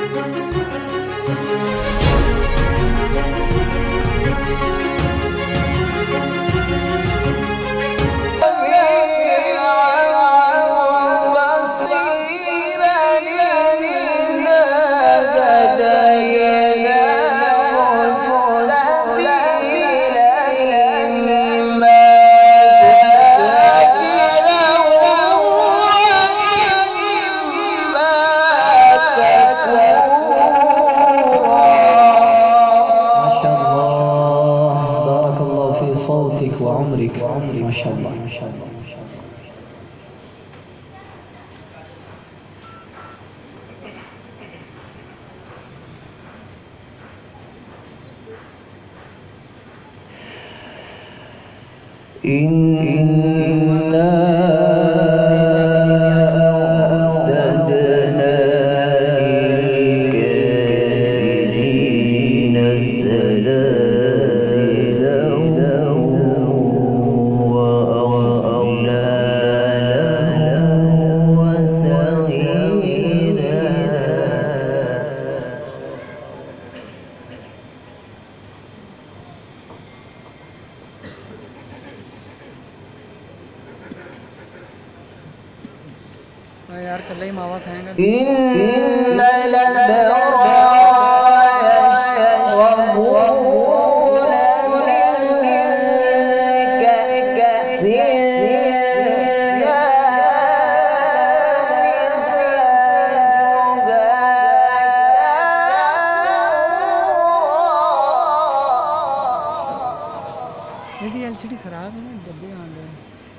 وعمرك ما شاء الله ما شاء الله. إنا أعددنا للكافرين سلاسل وأغلالا وسعيرا. यार कल ही मावा खाएंगे। यदि एलसीडी खराब है ना डब्बे आ गए।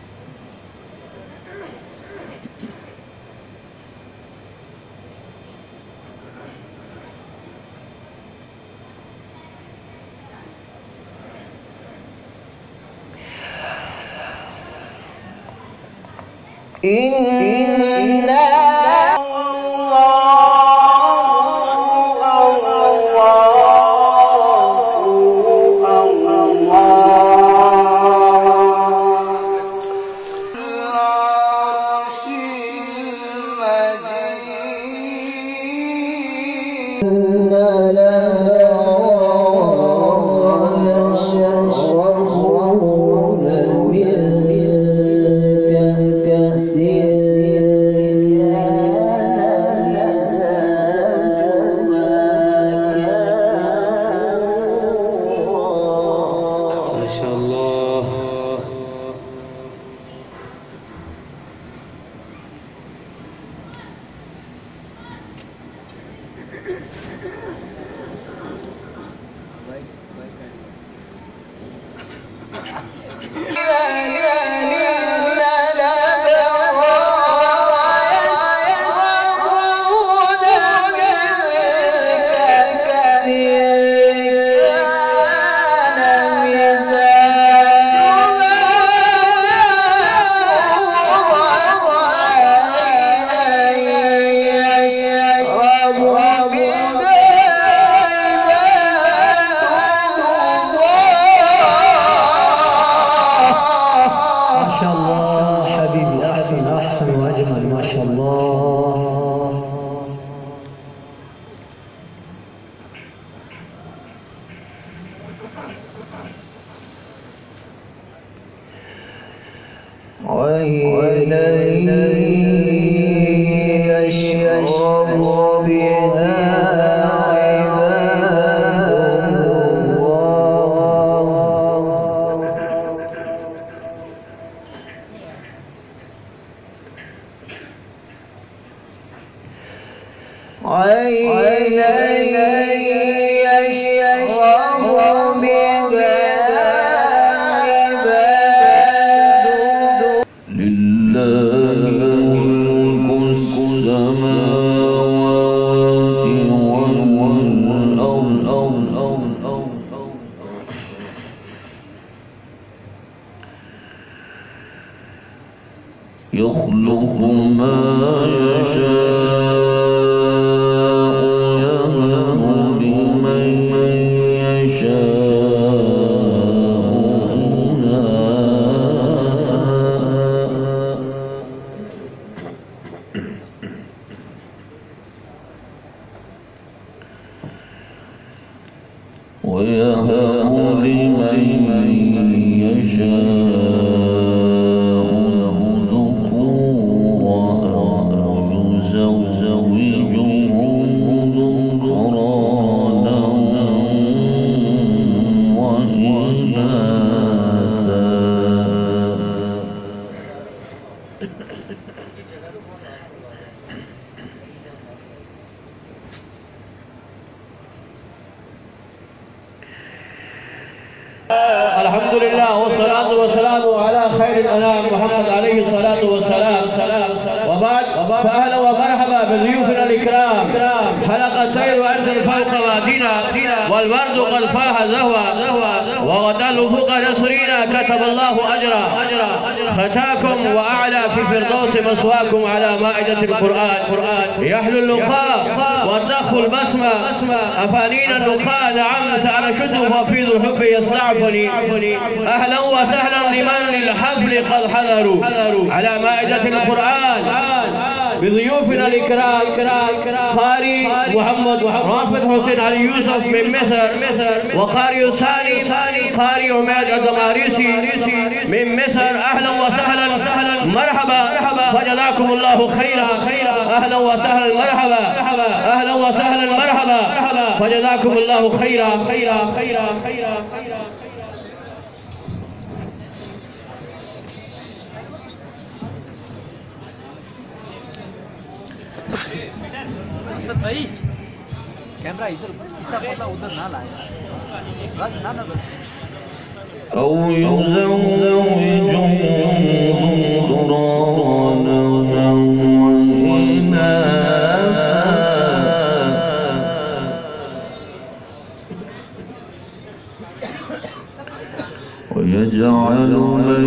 يخلق ما يشاء يهب ويهب لمن يشاء ذكورا أو يزوجهم ذكرانا وإناثا. الحمد لله والصلاة والسلام على خير الأنام محمد عليه الصلاة والسلام. وبعد فأهلا ومرحبا بضيوفنا الكرام. حلقة الطير أنزل فوق وادينا والورد قد فاح زهوى وغدا الأفق نصرينا كتب الله أجرا. ختاكم وأعلى في فردوس مسواكم على مائدة القرآن. يحلو اللقاء والضخ البسمة أفانين اللقاء. نعم سأنشد وفيض الحب يصنعفني. أهلا وسهلا لمن للحفل قد حضروا على مائدة القرآن بضيوفنا الكرام. قاري محمد رافد حسين علي يوسف من مصر، وقاري الثاني قاري عماد الدماريسي من مصر. أهلا وسهلا مرحبا فجزاكم الله خيرا. أهلا وسهلا مرحبا. أهلا وسهلا مرحبا فجزاكم الله خيرا. भाई कैमरा इधर उधर ना लाए ना أو يزوجهم ذكرانا وإناثا ويجعل من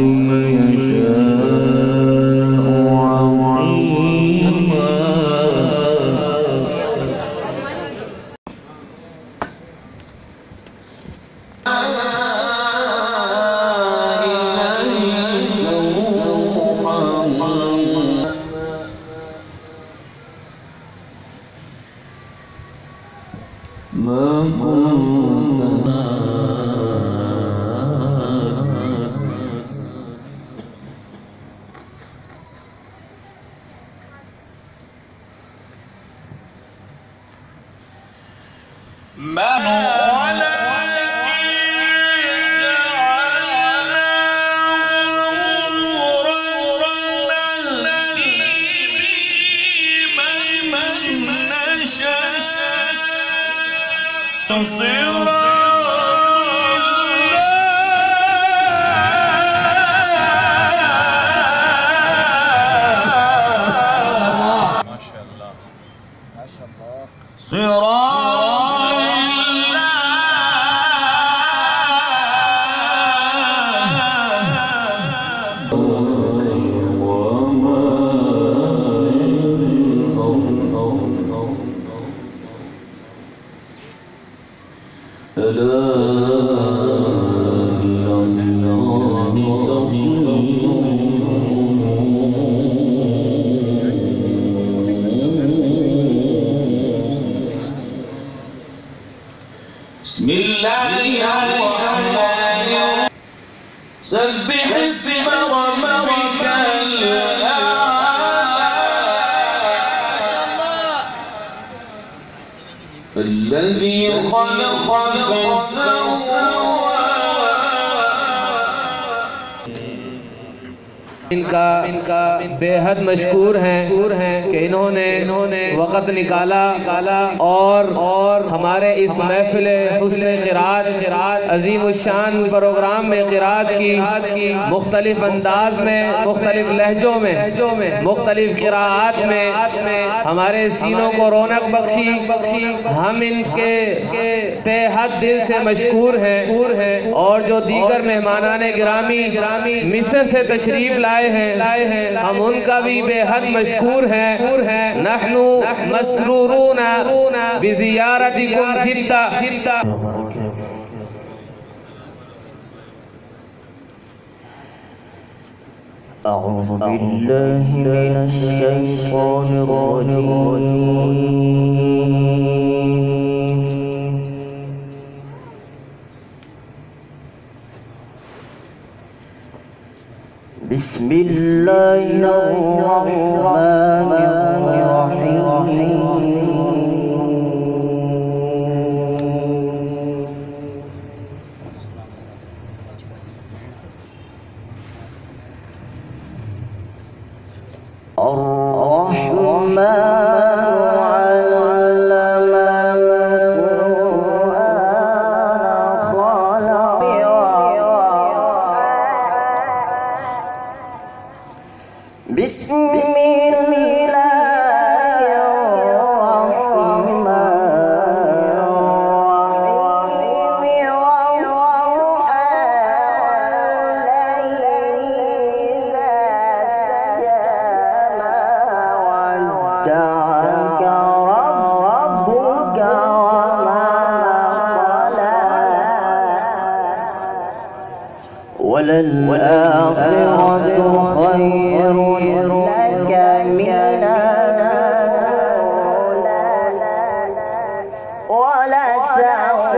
يشاء عقيما. سبح اسم ربك الذي خلق فسوى. इनका बेहद मशकूर हैं कि इन्होंने वक़्त निकाला और हमारे इस महफिल हुस्न क़िरात अज़ीमुश्शान प्रोग्राम में क़िरात की मुख्तलिफ अंदाज में, मुख्तलिफ लहजों में, मुख्तलिफ क़िरात में हमारे सीनों को रौनक बख्शी। हम इनके तहत दिल से मशकूर हैं और जो दीगर मेहमानाने गिरामी मिस्र से तशरीफ लाए हैं हम उनका भी बेहद मशकूर हैं। नहनु मसरूरूना बिज़ियारतिकुम जिद्दा। أعوذ بالله من الشيطان الرجيم بسم الله الرحمن الرحيم بسم الله الرحمن الرحيم والليل إذا سجى ودعك ربك وما قلى وللآخرة خير لك من الأولى ولسوف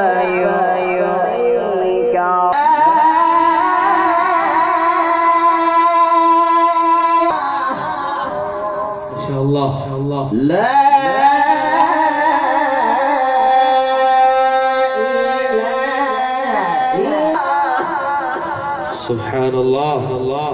يعطيك ما شاء الله لا سبحان الله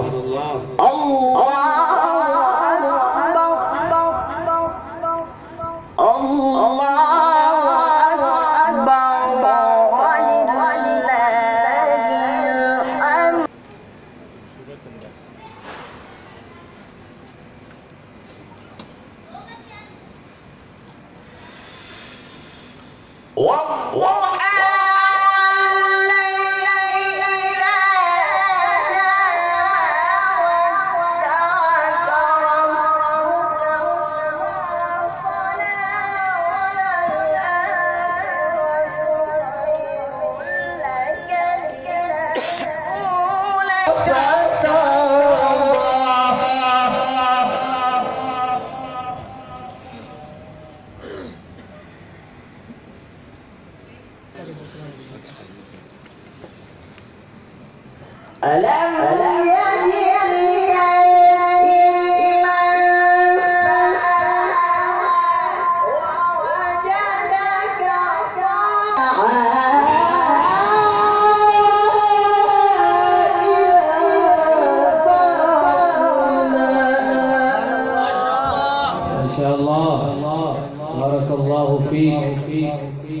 ما شاء الله بارك الله فيك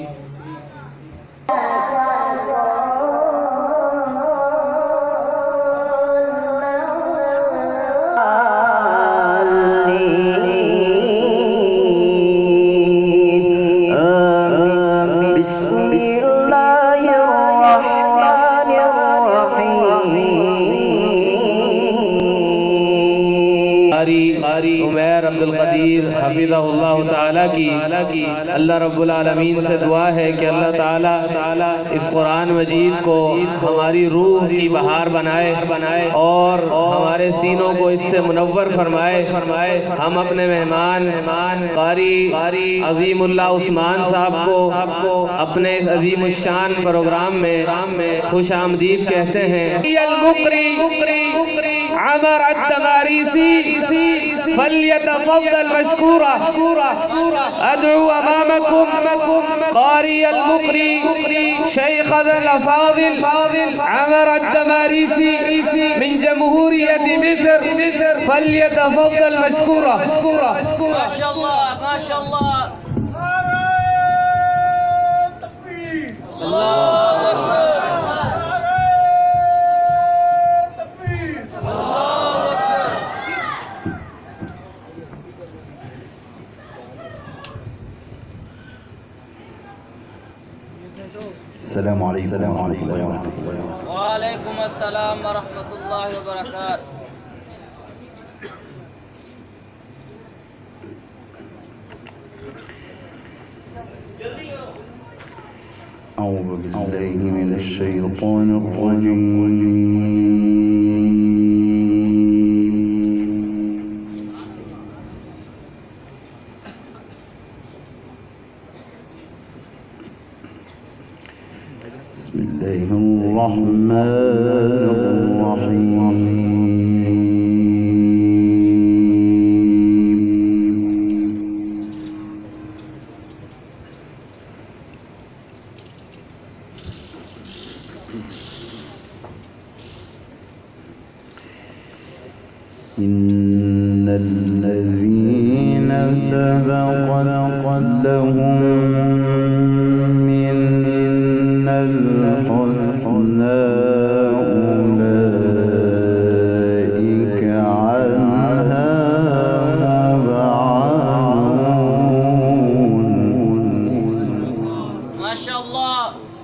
उमैर अब्दुल कदीर हफिज़हुल्लाह ताला की अल्लाह रब्बुल आलमीन से दुआ है कि अल्लाह ताला इस कुरान मजीद को हमारी रूह की बहार बनाए और हमारे सीनों को इससे मुनव्वर फरमाए। हम अपने मेहमान कारी अज़ीमुल्लाह उस्मान साहब को अपने अज़ीमुश्शान प्रोग्राम में खुश आमदीद कहते हैं। अमर अद-दमारीसी फल्यतफद्दल मशकूरा अदउ अमामकुम कारी अल-मुक़री शेख अल-फाज़िल अमर अद-दमारीसी मिन जमहूरियत मिस्र फल्यतफद्दल मशकूरा। माशाअल्लाह माशाअल्लाह। السلام عليكم ورحمة الله وبركاته. وعليكم السلام ورحمة الله وبركاته. أعوذ بالله من الشيطان الرجيم. بسم الله الرحمن الرحيم. الذين سبقت لهم منا الحسنى أولئك عنها مبعدون. ما شاء الله.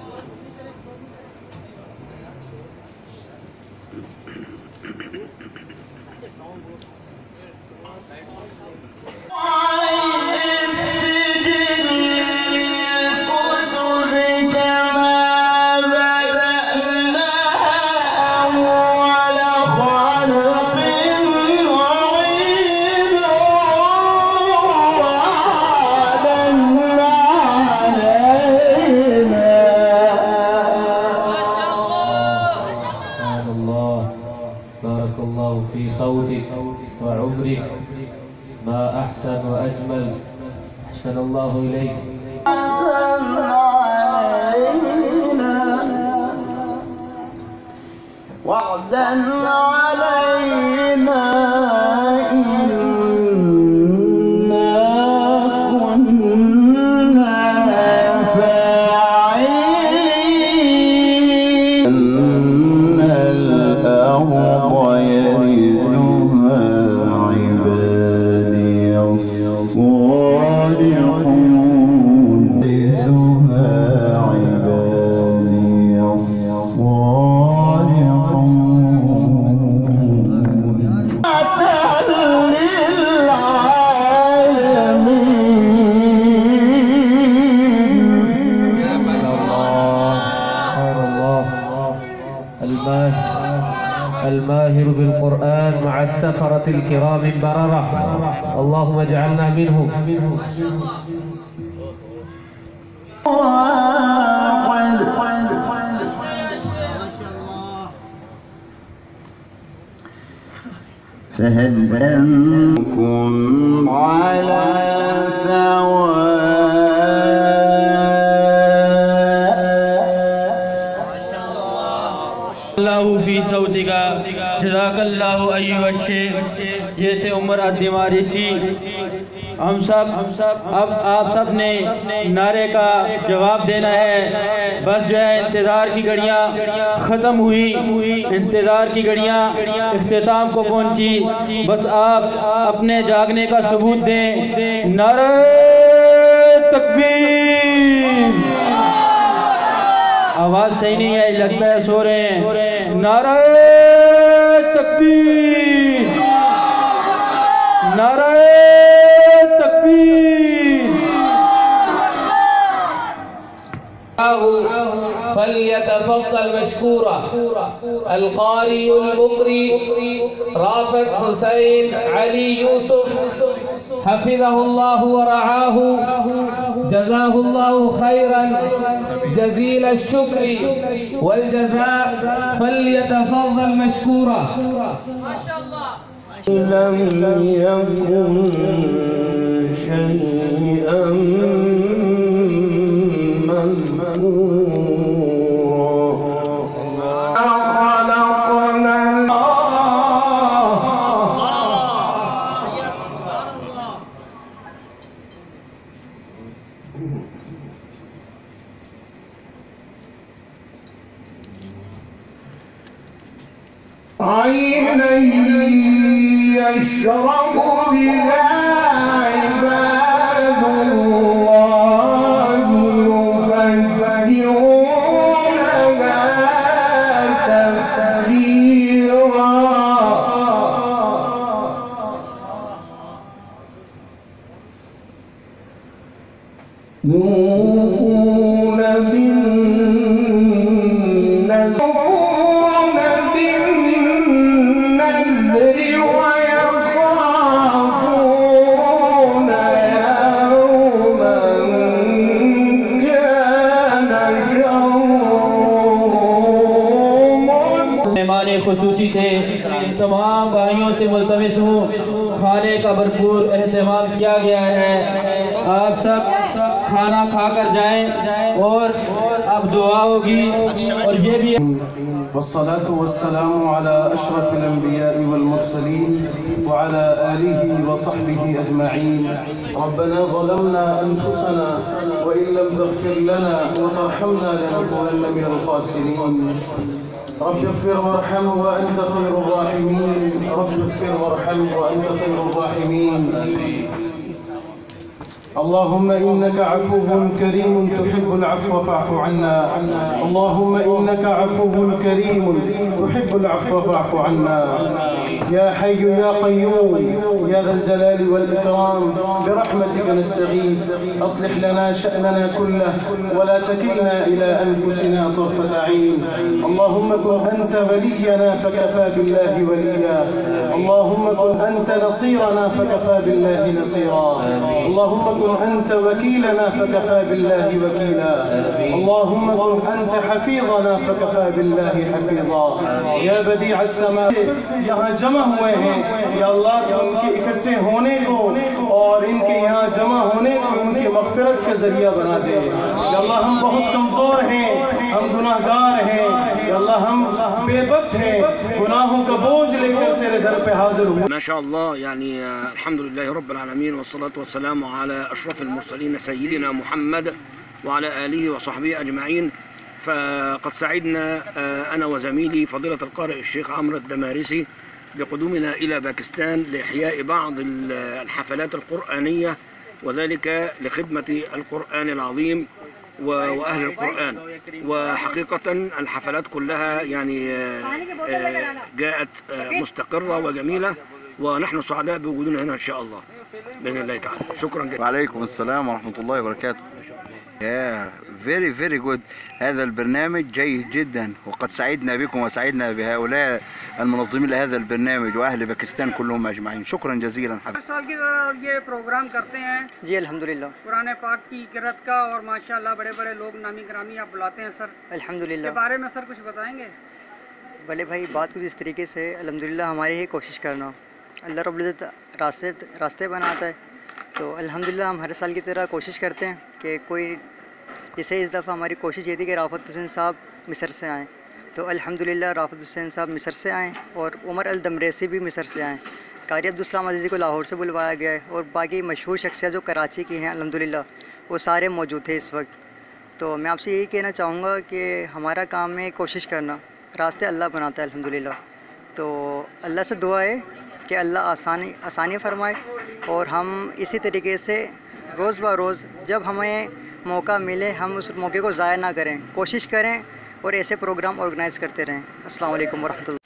بارك الله في صوتك وعمرك، ما أحسن وأجمل، أحسن الله إليك. وعدا علينا إنا كنا فاعلين. إن الأرض يرثها عبادي الصالحون. يرثها عبادي الصالحون. الماهر بالقرآن مع السفرة الكرام البررة، اللهم اجعلنا منهم. فهل أنتم على سواء؟ अल्लाह फी सऊदिका जज़ाकल्लाहु अय्युहा शेख। ये थे उमर अद्दिमारिसी। हम सब अब आप सब ने नारे का जवाब देना है। बस जो है इंतज़ार की घड़ियाँ ख़त्म हुई, इंतज़ार की घड़ियाँ इख्तिताम को पहुँची। बस आप अपने जागने का सबूत दें। नारे तकबीर। आवाज़ सही नहीं है, लगता है सो रहे हैं। नारे तकबीर, नारे तकबीर। फल्यतफद्दल मशकूरा अलकारी अलमुकरी राफत हुसैन अली यूसुफ हफिज़हुल्लाहु व रआहु जज़ाहुल्लाहु खैरन जज़ील शुक्री वल जज़ा। फल्यतफद्दल मशकूरा। लम यकुन शैअन عينا يشرب بها عباد الله يفجرونها تفجيرا. يوفون खुसूसी थे। तमाम भाइयों से मुल्तमिस हूँ, खाने का भरपूर एहतमाम किया गया है। आप सब खाना खा कर जाएं और अब दुआ होगी। और ये भी والصلاة والسلام على أشرف الأنبياء والمرسلين وعلى آله وصحبه أجمعين. ربنا ظلمنا أنفسنا وإن لم تغفر لنا وترحمنا لنكونن من الخاسرين. رب اغفر وارحم وأنت خير الراحمين. رب اغفر وارحم وأنت خير الراحمين. اللهم إنك عفو كريم تحب العفو فاعف عنا. اللهم إنك عفو كريم تحب العفو فاعف عنا. يا حي يا قيوم يا ذا الجلال والإكرام برحمتك نستغيث. أصلح لنا شأننا كله ولا تكلنا إلى أنفسنا طرفة عين. اللهم كن أنت ولينا فكفى بالله وليا. اللهم كن أنت نصيرنا فكفى بالله نصيرا. اللهم كن أنت وكيلنا فكفى بالله وكيلا. اللهم كن أنت حفيظنا فكفى بالله حفيظا. يا بديع السماء यहाँ जमा हुए हैं या अल्लाह तो उनके इकट्ठे होने को और इनके यहाँ जमा होने को उनकी मग़फ़िरत का ज़रिया बना दे। या अल्लाह हम बहुत कमज़ोर हैं, हम गुनाहगार हैं, या अल्लाह हम बेबस हैं, गुनाहों का बोझ लेकर तेरे दर पे हाजिर हुए। माशाअल्लाह यानी अल्हम्दुलिल्लाह रब्बिल आलमीन वस्सलातु वस्सलामु अला अशरफिल मुरसलीन सय्यिदिना मुहम्मद व अला आलिहि व सहबिहि अजमईन। فقد سعدنا أنا وزميلي فضيلة القارئ الشيخ عمرو الدمارسي بقدومنا إلى باكستان لإحياء بعض الحفلات القرآنية، وذلك لخدمة القرآن العظيم وأهل القرآن. وحقيقة الحفلات كلها يعني جاءت مستقرة وجميلة، ونحن سعداء بوجودنا هنا إن شاء الله بإذن الله تعالى. شكرا جدا. وعليكم السلام ورحمة الله وبركاته. very good. هذا البرنامج جيد جدا، وقد سعدنا بكم وسعدنا بهؤلاء المنظمين لهذا البرنامج وأهل باكستان كلهم أجمعين. شكرا جزيلا حبيبي. हर साल की तरह ये प्रोग्राम करते हैं जी अल्हम्दुलिल्लाह। कुरान पाक की किरत का और माशाल्लाह बड़े बड़े लोग नामी ग्रामी आप बुलाते हैं सर, अल्हम्दुलिल्लाह। के बारे में सर कुछ बताएंगे? बड़े भाई बात कुछ इस तरीके से अल्हम्दुलिल्लाह हमारी ही कोशिश करना, अल्लाह रब्बुल इज़्ज़त रास्ते बनाता है। तो अल्हम्दुलिल्लाह हम हर साल की तरह कोशिश करते हैं कि कोई, जैसे इस दफ़ा हमारी कोशिश ये थी कि राफ़त हुसैन साहब मिस्र से आएँ, तो अल्हम्दुलिल्लाह राफ़त हुसैन साहब मिस्र से आएँ और उमर अल दमरेसी भी मिस्र से आएँ। कारी अब्दुल अज़ीज़ को लाहौर से बुलवाया गया है और बाकी मशहूर शख्सियत जो कराची की हैं अल्हम्दुलिल्लाह वो सारे मौजूद थे इस वक्त। तो मैं आपसे यही कहना चाहूँगा कि हमारा काम में कोशिश करना, रास्ते अल्लाह बनाता है अल्हम्दुलिल्लाह। तो अल्लाह से दुआ है कि अल्लाह आसानी फ़रमाए और हम इसी तरीके से रोज़ ब रोज़ जब हमें मौका मिले हम उस मौके को ज़ाया ना करें, कोशिश करें और ऐसे प्रोग्राम ऑर्गेनाइज़ करते रहें। अस्सलाम वालेकुम वरहमतुल्लाह।